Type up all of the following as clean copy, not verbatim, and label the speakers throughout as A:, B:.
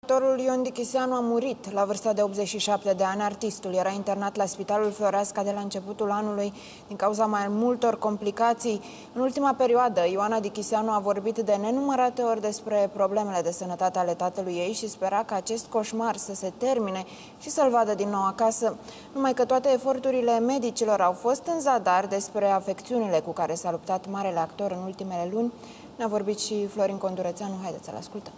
A: Actorul Ion Dichiseanu a murit la vârsta de 87 de ani. Artistul era internat la Spitalul Floreasca de la începutul anului din cauza mai multor complicații. În ultima perioadă, Ioana Dichiseanu a vorbit de nenumărate ori despre problemele de sănătate ale tatălui ei și spera ca acest coșmar să se termine și să-l vadă din nou acasă. Numai că toate eforturile medicilor au fost în zadar. Despre afecțiunile cu care s-a luptat marele actor în ultimele luni ne-a vorbit și Florin Condurețeanu. Haideți să-l ascultăm.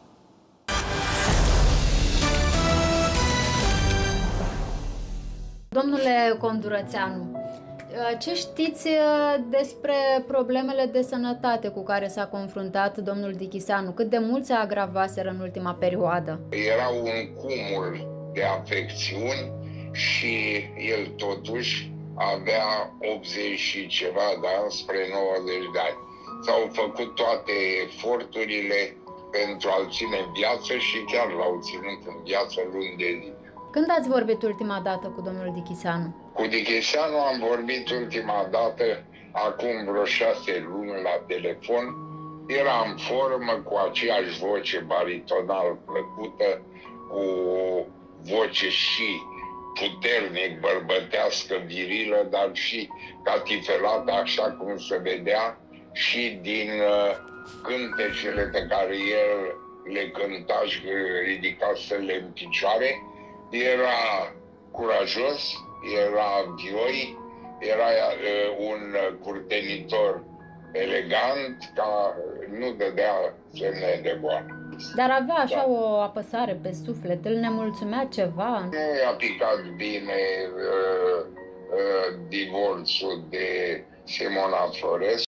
B: Domnule Condurețeanu, ce știți despre problemele de sănătate cu care s-a confruntat domnul Dichiseanu? Cât de mult se agravaseră în ultima perioadă?
C: Era un cumul de afecțiuni și el totuși avea 80 și ceva de ani, spre 90 de ani. S-au făcut toate eforturile pentru a-l ține în viață și chiar l-au ținut în viață luni de zi.
B: Când ați vorbit ultima dată cu domnul Dichiseanu?
C: Cu Dichiseanu am vorbit ultima dată acum vreo 6 luni la telefon. Era în formă, cu aceeași voce baritonal plăcută, cu voce și puternic bărbătească, virilă, dar și catifelată, așa cum se vedea și din cântecele pe care el le cânta și ridica stele în picioare. Era curajos, era vioi, era un curtenitor elegant, ca nu dădea semne de boală.
B: Dar avea așa o apăsare pe suflet, îl nemulțumea ceva?
C: Nu i-a picat bine divorțul de Simona Florescu.